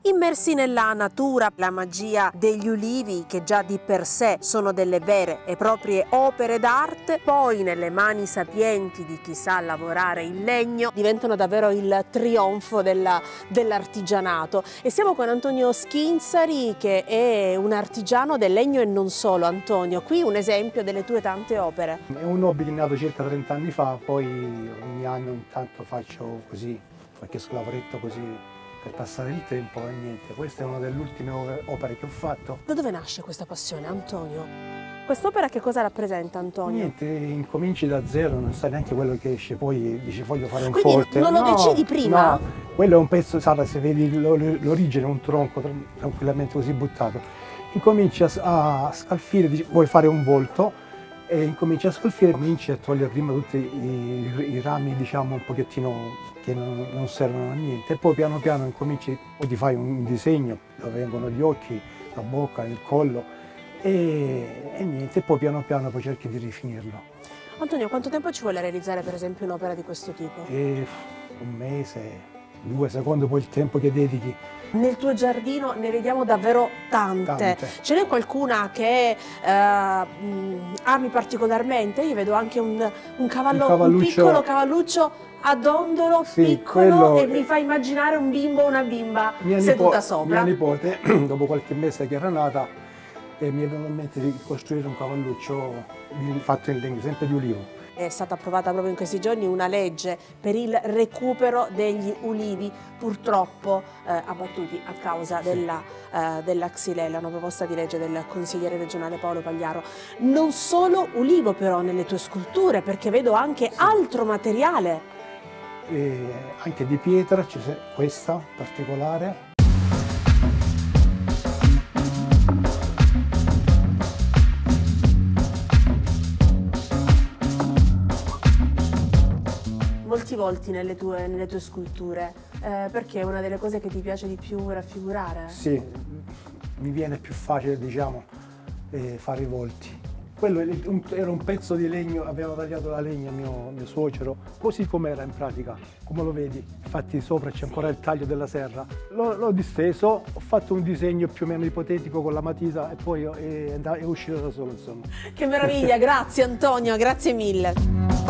Immersi nella natura, la magia degli ulivi, che già di per sé sono delle vere e proprie opere d'arte, poi nelle mani sapienti di chi sa lavorare il legno, diventano davvero il trionfo dell'artigianato. E siamo con Antonio Schinzari, che è un artigiano del legno e non solo. Antonio, qui un esempio delle tue tante opere. È un hobby che è nato circa 30 anni fa, poi ogni anno intanto faccio così, qualche lavoretto così per passare il tempo e niente. Questa è una delle ultime opere che ho fatto. Da dove nasce questa passione, Antonio? Quest'opera che cosa rappresenta, Antonio? Niente, incominci da zero, non sai neanche quello che esce, poi dici voglio fare un Quindi forte. non lo decidi prima? No, quello è un pezzo, Sara, se vedi l'origine, un tronco tranquillamente così buttato. Incominci a scalfire, dici, vuoi fare un volto e incominci a scalfire, cominci a togliere prima tutti i rami, diciamo, un pochettino che non servono a niente, e poi piano piano incominci, poi ti fai un disegno dove vengono gli occhi, la bocca, il collo e niente, e poi piano piano poi cerchi di rifinirlo. Antonio, quanto tempo ci vuole realizzare per esempio un'opera di questo tipo? Un mese, 2, secondo poi il tempo che dedichi. Nel tuo giardino ne vediamo davvero tante. Ce n'è qualcuna che ami particolarmente? Io vedo anche un piccolo cavalluccio a dondolo, sì, piccolo, e mi fa immaginare un bimbo o una bimba seduta sopra. Mia nipote, dopo qualche mese che era nata, mi è venuto in mente di costruire un cavalluccio fatto in legno, sempre di ulivo. È stata approvata proprio in questi giorni una legge per il recupero degli ulivi purtroppo abbattuti a causa della xylella, una proposta di legge del consigliere regionale Paolo Pagliaro. Non solo ulivo però nelle tue sculture, perché vedo anche altro materiale. Anche di pietra, c'è questa particolare. Molti volti nelle tue sculture, perché è una delle cose che ti piace di più raffigurare? Sì, mi viene più facile, diciamo, fare i volti. Quello era un pezzo di legno, aveva tagliato la legna mio suocero, così com'era in pratica, come lo vedi. Infatti sopra c'è ancora il taglio della serra. L'ho disteso, ho fatto un disegno più o meno ipotetico con la matita e poi è uscito da solo, insomma. Che meraviglia, grazie Antonio, grazie mille.